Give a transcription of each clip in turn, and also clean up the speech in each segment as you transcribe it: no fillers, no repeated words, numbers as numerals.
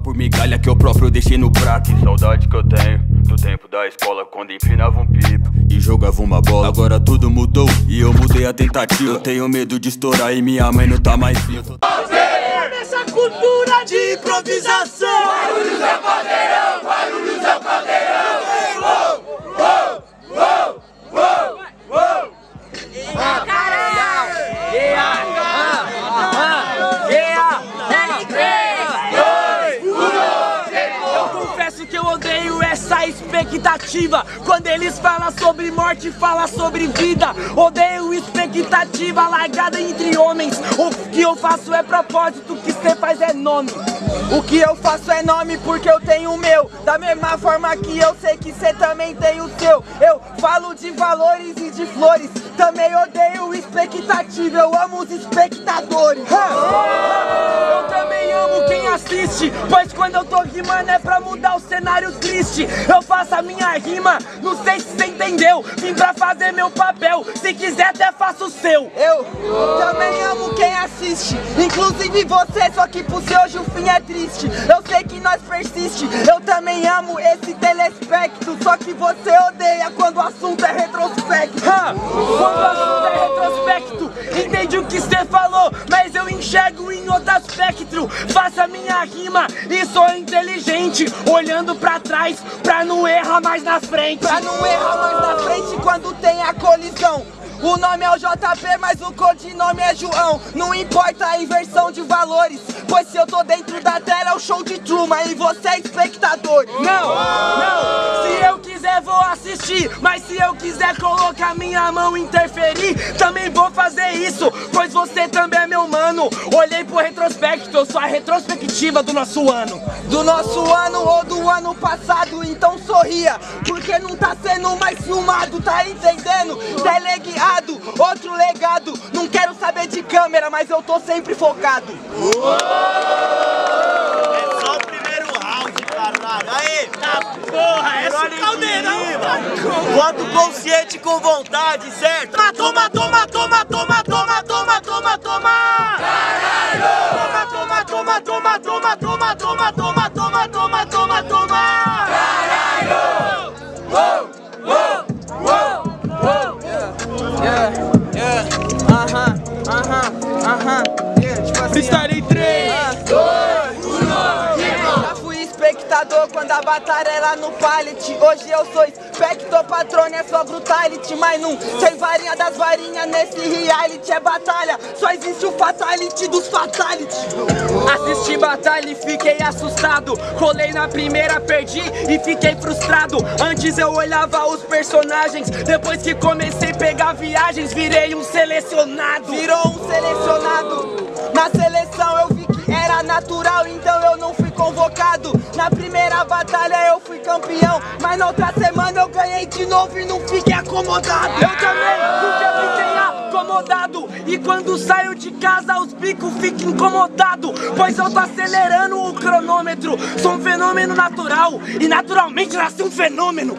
por migalha que eu próprio deixei no prato. Que saudade que eu tenho do tempo da escola, quando empinava um pipo e jogava uma bola. Agora tudo mudou e eu mudei a tentativa. Eu tenho medo de estourar e minha mãe não tá mais viva. Essa cultura de improvisação. Guarulhos é o caldeirão, Guarulhos é o caldeirão. Essa expectativa, quando eles falam sobre morte, fala sobre vida. Odeio expectativa largada entre homens. O que eu faço é propósito, o que cê faz é nome. O que eu faço é nome porque eu tenho o meu. Da mesma forma que eu sei que cê também tem o seu. Eu falo de valores e de flores. Também odeio expectativa, eu amo os espectadores. Eu também amo quem assiste, pois quando eu tô rimando é pra mudar o cenário triste. Eu faço a minha rima, não sei se você entendeu. Vim pra fazer meu papel, se quiser até faço o seu. Eu também amo quem assiste, inclusive você, só que pro seu hoje o fim é triste. Eu sei que nós persiste, eu também amo esse telespecto, só que você odeia quando o assunto é retrospecto. Quando o assunto é retrospecto, entendi o que cê falou, mas eu enxergo em outro aspecto. Faço a minha rima e sou inteligente, olhando pra trás pra não errar mais na frente. Pra não errar mais na frente quando tem a colisão. O nome é o JP, mas o codinome é João. Não importa a inversão de valores, pois se eu tô dentro da tela é o show de Truman e você é espectador. Não, se eu quiser vou assistir, mas se eu quiser colocar minha mão e interferir, também vou fazer isso, pois você também é meu mano. Olhei pro retrospecto, eu sou a retrospectiva do nosso ano. Do nosso ano ou do ano passado, então sorria, porque não tá sendo mais filmado, tá entendendo? Teleguiado, outro legado, não quero saber de câmera, mas eu tô sempre focado. É só o primeiro round, caralho. Aê! Tá porra, essa caldeirão! Voto consciente com vontade, certo? Toma, toma, toma, toma, toma, toma, toma, toma! Caralho! Toma, toma, toma, toma, toma, toma, toma, toma, toma, toma, toma! Caralho! Freestyle em 3, 2, 1, Já fui espectador quando a batalha era no pallet. Hoje eu sou espectro, patrone é só brutality. Mas não tem varinha das varinhas nesse reality. É batalha, só existe o fatality dos fatality. assisti batalha e fiquei assustado. Colei na primeira, perdi e fiquei frustrado. Antes eu olhava os personagens, depois que comecei a pegar viagens, virei um selecionado. Virou um selecionado. Na seleção eu vi que era natural, então eu não fui convocado. Na primeira batalha eu fui campeão, mas na outra semana eu ganhei de novo e não fiquei acomodado. Eu também nunca fiquei acomodado, e quando saio de casa os bicos ficam incomodados, pois eu tô acelerando o cronômetro. Sou um fenômeno natural e naturalmente nasci um fenômeno.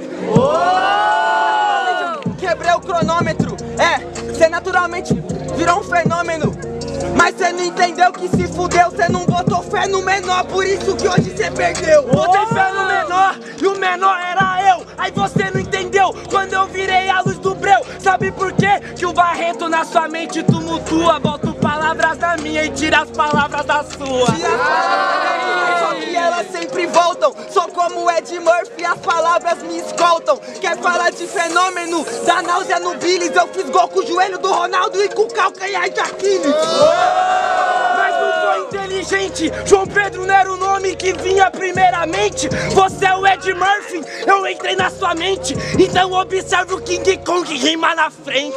Quebrei o cronômetro, cê naturalmente virou um fenômeno. Mas cê não entendeu que se fudeu, cê não botou fé no menor, por isso que hoje cê perdeu. Botei fé no menor e o menor era eu. Aí você não entendeu quando eu virei a luz do breu. Sabe por quê? Que o Barreto na sua mente tumultua. Boto palavras da minha e tira as palavras da sua. Só que elas sempre voltam. Sou como Ed Murphy, as palavras me escoltam. Quer falar de fenômeno? Da náusea no Billis. Eu fiz gol com o joelho do Ronaldo e com o calcanhar de Aquiles. Mas não foi inteligente. João Pedro não era o nome que vinha primeiramente. Você é o Ed Murphy, eu entrei na sua mente. Então observe o King Kong rima na frente.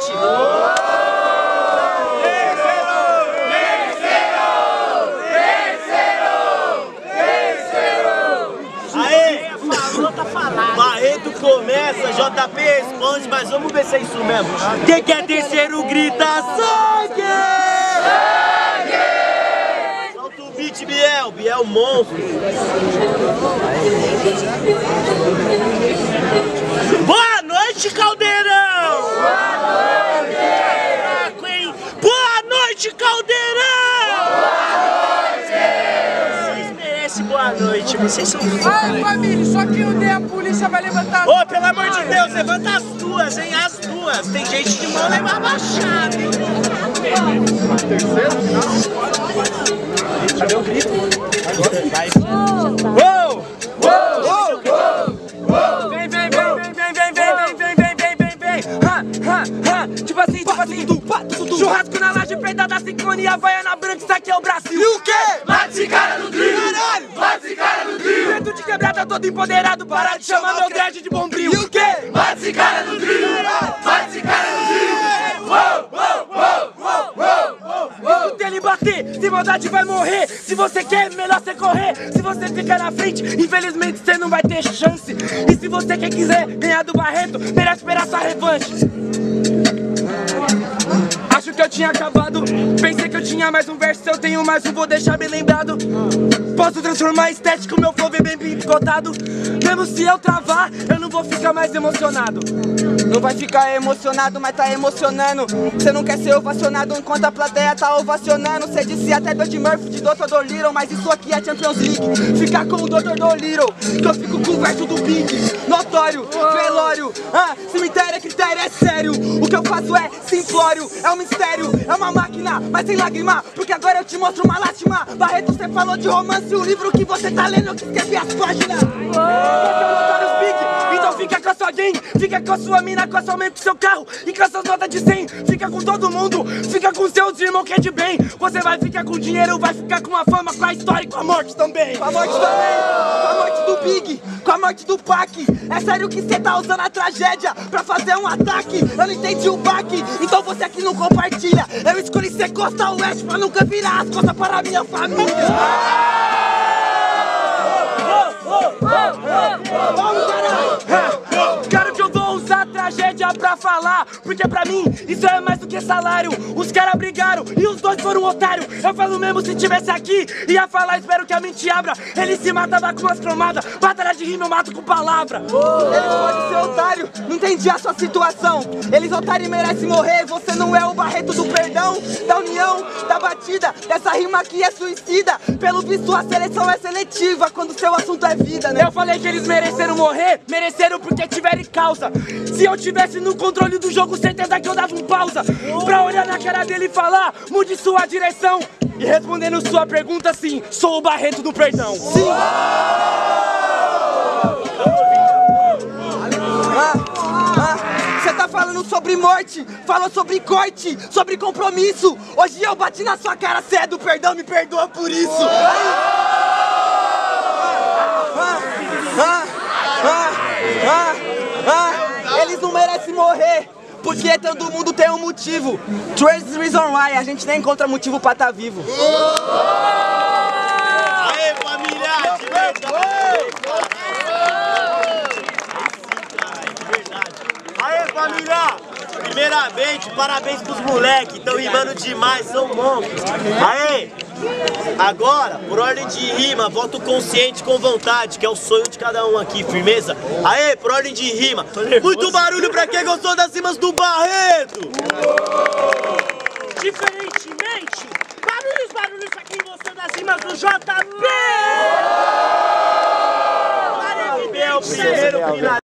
Barreto começa, JP responde, mas vamos ver se é isso mesmo. Quem quer terceiro grita sangue! Sangue! Solta o beat, Biel, Biel monstro. Boa noite, Caldeirão! Boa noite! Boa noite, Caldeirão! Boa noite! Vocês merecem boa da noite, vocês são foda. Ai, família, só que eu dei a polícia vai levantar. Ô, pelo amor de Deus, levanta as duas, hein? As duas. Tem gente de mão levar baixada, hein? Cadê o grito? Vai. Uou! Vem, vem, vem, vem, vem, vem, vem, vem, vem, vem, vem, vem. Tipo assim, churrasco na laje, peida da Sincronia, Havaiana Branca, isso aqui é o Brasil. E o quê? Mata esse cara no trio! Caralho! Mata esse cara no trio! Preto de quebrada, todo empoderado, para de chamar meu dread de bombril. E o quê? Mata esse cara no trio! Mata esse cara no trio! Escuta ele bater, se maldade vai morrer. Se você quer, melhor você correr. Se você ficar na frente, infelizmente você não vai ter chance. E se você quiser ganhar do Barreto, melhor esperar sua revanche. Acho que eu tinha acabado, pensei que eu tinha mais um verso. Se eu tenho mais um, vou deixar bem lembrado. Posso transformar estético, meu flow bem picotado. Mesmo se eu travar, eu não vou ficar mais emocionado. Não vai ficar emocionado, mas tá emocionando. Cê não quer ser ovacionado enquanto a plateia tá ovacionando. Cê disse até Dodge Murphy de Dr. Dolittle, mas isso aqui é Champions League. Ficar com o Dr. Dolittle, que eu fico com o verso do Big. Notório, velório, cemitério é critério, é sério. O que eu faço é simplório, é um mistério. É uma máquina, mas sem lágrima, porque agora eu te mostro uma lástima. Barreto, cê falou de romance, o livro que você tá lendo, eu que escrevi as páginas. Você é o Notorious Big, então fica com a sua gang. Fica com a sua mina, com a sua mãe, com seu carro e com as suas notas de 100. Fica com todo mundo, fica com seus irmãos que é de bem. Você vai ficar com dinheiro, vai ficar com a fama, com a história e com a morte também. Com a morte também, com a morte do Big, com a morte do Pac. É sério que cê tá usando a tragédia pra fazer um ataque? Eu não entendi o baque, então você aqui não compartilha. Eu escolhi ser costa oeste pra nunca virar as costas para a minha família. Cara, que eu vou usar tragédia pra falar, porque pra mim isso é mais do que salário. Os caras brigaram e os dois foram otários. Eu falo mesmo, se tivesse aqui, ia falar, espero que a mente abra. Ele se matava com as cromadas, batalha de rima eu mato com palavra. Eles podem ser otário, não entendi a sua situação. Eles otário e merecem morrer. Você não é o Barreto do perdão, da união, da batida. Dessa rima aqui é suicida. Pelo visto a seleção é seletiva quando seu assunto é vida, né? Eu falei que eles mereceram morrer, mereceram porque tiveram causa. Se eu tivesse no controle do jogo, certeza que eu dava um pausa pra olhar na cara dele e falar, mude sua direção. E respondendo sua pergunta, sim, sou o Barreto do perdão. Sim. Você tá falando sobre morte, falou sobre corte, sobre compromisso. Hoje eu bati na sua cara, cê é do perdão, me perdoa por isso. Eles não merecem morrer, porque todo mundo tem um motivo. Trace reason why, a gente nem encontra motivo pra tá vivo. Aê, família, de verdade. Aê, família! Primeiramente, parabéns pros moleques, tão rimando demais, são monstros. Aê! Agora, por ordem de rima, voto consciente com vontade, que é o sonho de cada um aqui, firmeza? Aê, por ordem de rima, muito barulho pra quem gostou das rimas do Barreto! Diferentemente, barulhos pra quem gostou das rimas do JP! Meu primeiro